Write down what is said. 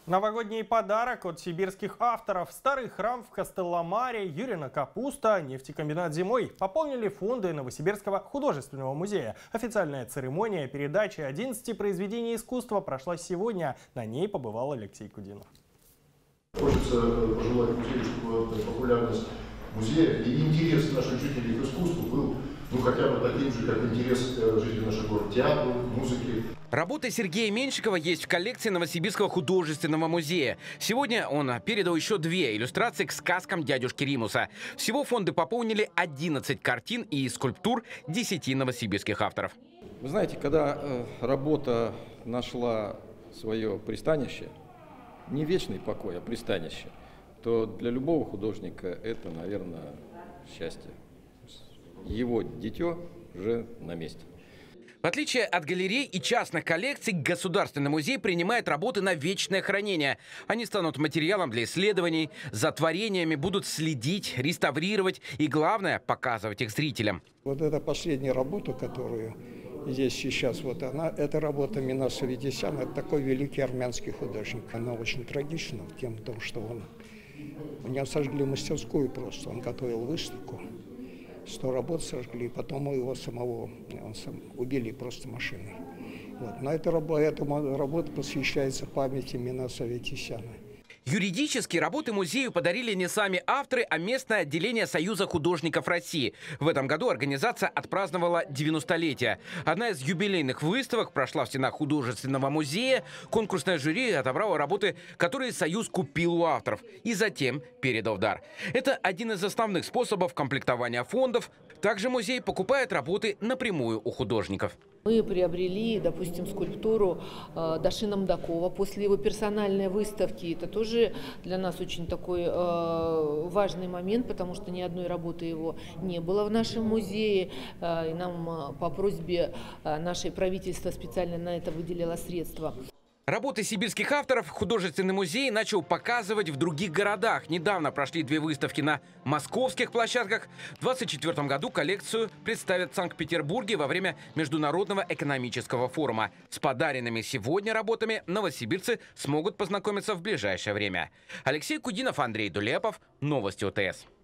Новогодний подарок от сибирских авторов. Старый храм в Костелламаре, Юрина капуста, нефтекомбинат зимой пополнили фонды Новосибирского художественного музея. Официальная церемония передачи 11 произведений искусства прошла сегодня. На ней побывал Алексей Кудинов. Хочется пожелать музею, чтобы популярность музея и интерес наших жителей к искусству был хотя бы таким же, как интерес жителей нашего города, театру, музыки. Работы Сергея Меньшикова есть в коллекции Новосибирского художественного музея. Сегодня он передал еще 2 иллюстрации к сказкам дядюшки Римуса. Всего фонды пополнили 11 картин и скульптур 10 новосибирских авторов. Вы знаете, когда работа нашла свое пристанище, не вечный покой, а пристанище, то для любого художника это, наверное, счастье. Его дитё уже на месте. В отличие от галерей и частных коллекций, Государственный музей принимает работы на вечное хранение. Они станут материалом для исследований, за творениями будут следить, реставрировать и, главное, показывать их зрителям. Вот эта последняя работа, которую здесь сейчас, это работа Минаса Аветисяна, это такой великий армянский художник. Она очень трагична тем, что у него сожгли мастерскую просто, он готовил выставку. 100 работ сожгли, потом его самого убили просто машиной. Но эта работа посвящается памяти Минаса Аветисяна. Юридически работы музею подарили не сами авторы, а местное отделение Союза художников России. В этом году организация отпраздновала 90-летие. Одна из юбилейных выставок прошла в стенах художественного музея. Конкурсное жюри отобрало работы, которые Союз купил у авторов и затем передал в дар. Это один из основных способов комплектования фондов. Также музей покупает работы напрямую у художников. Мы приобрели, допустим, скульптуру Дашина Мдакова после его персональной выставки. Это тоже для нас очень такой важный момент, потому что ни одной работы его не было в нашем музее. И нам по просьбе нашей правительства специально на это выделило средства. Работы сибирских авторов художественный музей начал показывать в других городах. Недавно прошли 2 выставки на московских площадках. В 2024 году коллекцию представят в Санкт-Петербурге во время Международного экономического форума. С подаренными сегодня работами новосибирцы смогут познакомиться в ближайшее время. Алексей Кудинов, Андрей Дулепов. Новости ОТС.